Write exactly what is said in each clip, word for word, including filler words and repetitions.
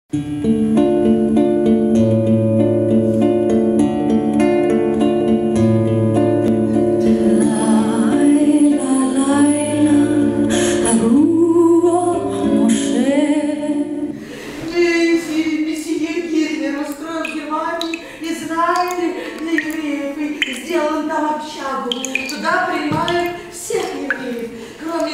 Туда принимают всех евреев, кроме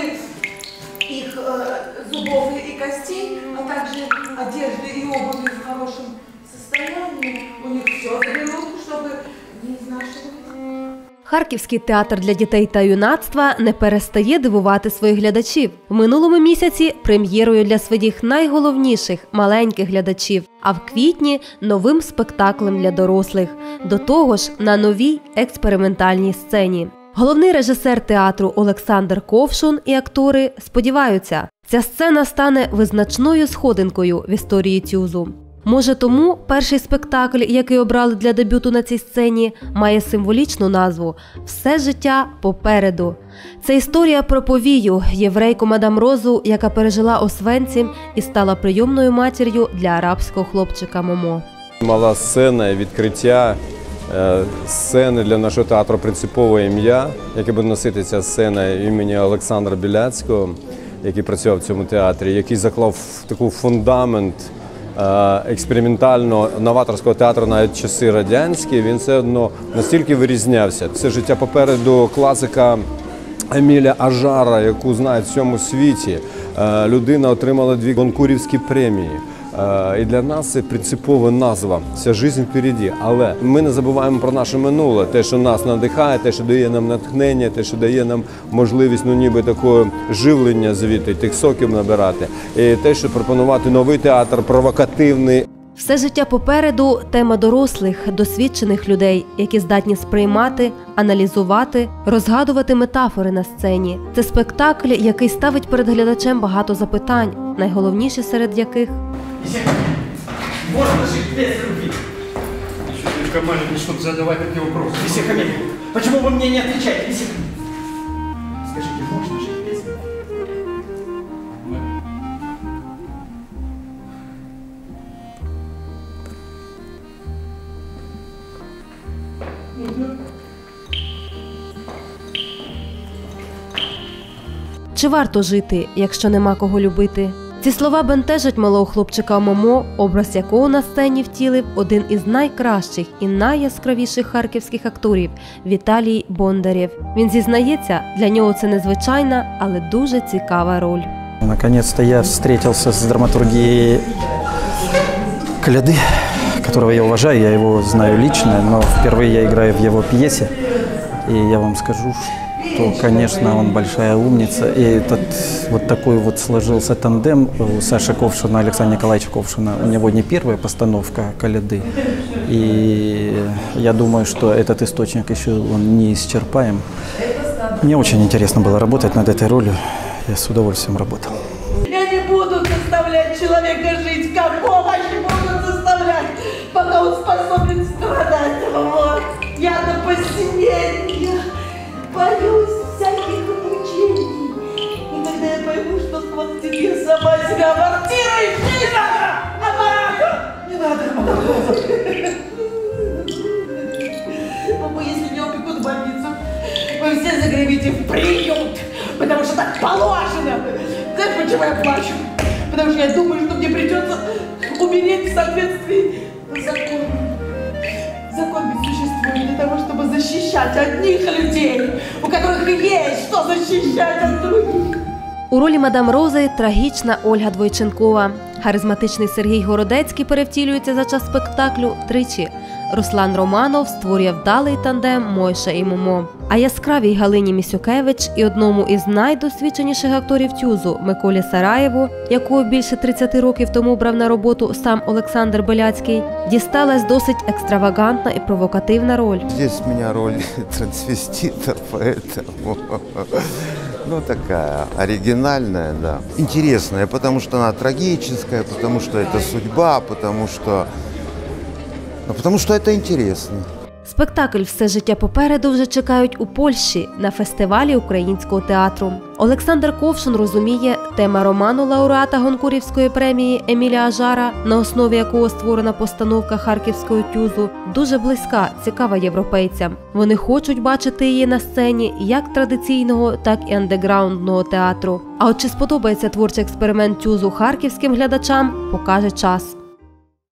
их э, зубов и костей, а также одежды и обуви в хорошем состоянии. У них все заберут, чтобы не изнашивать. Харківський театр для дітей та юнацтва не перестає дивувати своїх глядачів. В минулому місяці прем'єрою для своїх найголовніших маленьких глядачів, а в квітні новим спектаклем для дорослих. До того ж, на новій експериментальній сцені. Головний режисер театру Олександр Ковшун і актори сподіваються, ця сцена стане визначною сходинкою в історії Тюзу. Може тому перший спектакль, який обрали для дебюту на цій сцені, має символічну назву «Все життя попереду». Це історія про Повію, єврейку мадам Розу, яка пережила Освенцим і стала прийомною матір'ю для арабського хлопчика Момо. Мала сцена, відкриття сцени для нашого театру «Принципове ім'я», яке буде носити ця сцена імені Олександра Біляцького, який працював в цьому театрі, який заклав такий фундамент експериментального новаторського театру навіть часи радянські. Він все одно настільки вирізнявся. Все життя попереду класика Еміля Ажара, яку знають в всьому світі. Людина отримала дві Гонкурівські премії. І для нас це принципова назва «Вся життя впереді». Але ми не забуваємо про наше минуле, те, що нас надихає, те, що дає нам натхнення, те, що дає нам можливість, ну ніби такого живлення звідти, тих соків набирати. І те, що пропонувати новий театр, провокативний. «Все життя попереду» – тема дорослих, досвідчених людей, які здатні сприймати, аналізувати, розгадувати метафори на сцені. Це спектакль, який ставить перед глядачем багато запитань, найголовніші серед яких – можно жить без любви. Еще только маленький, чтобы задавать такие вопросы. Месье Хамиль, почему вы мне не отвечаете, месье Хамиль? Скажите, можно жить без любви? Чи варто жити, якщо нема кого любити? Ці слова бентежать малого хлопчика Момо, образ якого на сцені втілив один із найкращих і найяскравіших харківських акторів – Віталій Бондарєв. Він зізнається, для нього це незвичайна, але дуже цікава роль. Наконец-то я встретился с драматургией Коляды, которого я уважаю, я его знаю лично, но впервые я играю в его пьесе. И я вам скажу, что, конечно, он большая умница. И этот вот такой вот сложился тандем у Саши Ковшина, Александра Николаевича Ковшина. У него не первая постановка Коляды. И я думаю, что этот источник еще он не исчерпаем. Мне очень интересно было работать над этой ролью. Я с удовольствием работал. Я не буду заставлять человека жить, какого не буду заставлять, пока он способен страдать. Вот. Я до посинения боюсь всяких мучений. И когда я пойму, что вот тебе сама себя абортируешь, не надо аппарата! Не надо аппарата! Мама, если меня упекут в больницу, вы все загремите в приют, потому что так положено. Знаешь, почему я плачу? Потому что я думаю, что мне придется умереть в соответствии с законом. Закон ведь существует для того, чтобы защищать одних людей, у которых есть что защищать от других. У ролі мадам Рози трагічна Ольга Двойченкова. Харизматичний Сергій Городецький перевтілюється за час спектаклю тричі. Руслан Романов створює вдалий тандем Мойша і Момо. А яскравій Галині Місюкевич і одному із найдосвідченіших акторів Тюзу Миколі Сараєву, якого більше тридцяти років тому брав на роботу сам Олександр Біляцький, дісталась досить екстравагантна і провокативна роль. Здесь у меня роль трансвестита, поэтому... Ну, такая оригинальная, да. Интересная, потому что она трагическая, потому что это судьба, потому что... Ну, потому что это интересно. Спектакль «Все життя попереду» вже чекають у Польщі на фестивалі українського театру. Олександр Ковшун розуміє, тема роману лауреата Гонкурівської премії Еміля Ажара, на основі якого створена постановка Харківського тюзу, дуже близька, цікава європейцям. Вони хочуть бачити її на сцені як традиційного, так і андеграундного театру. А от чи сподобається творчий експеримент тюзу харківським глядачам, покаже час.